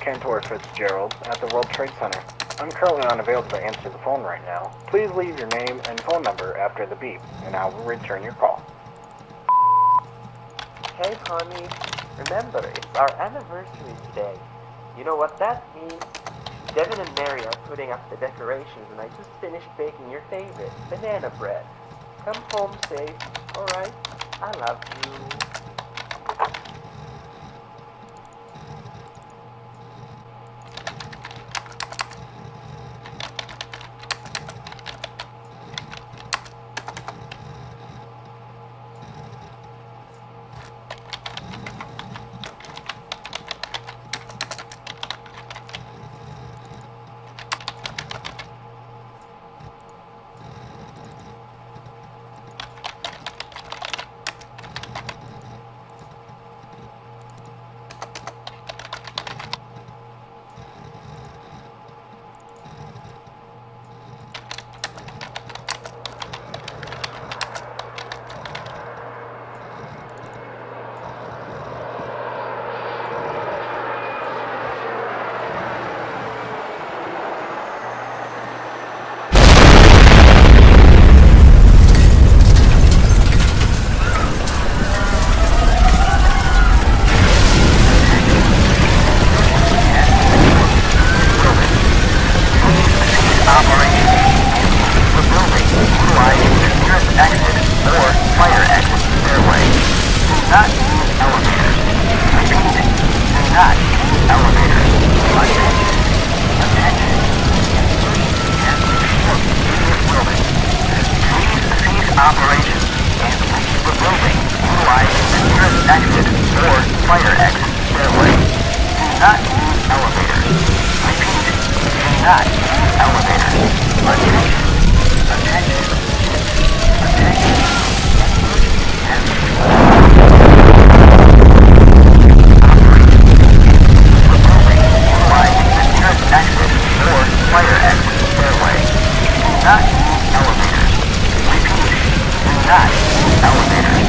Cantor Fitzgerald at the World Trade Center. I'm currently unavailable to answer the phone right now. Please leave your name and phone number after the beep, and I will return your call. Hey, honey. Remember, it's our anniversary today. You know what that means? Devin and Mary are putting up the decorations, and I just finished baking your favorite, banana bread. Come home safe, alright? I love you. Elevators.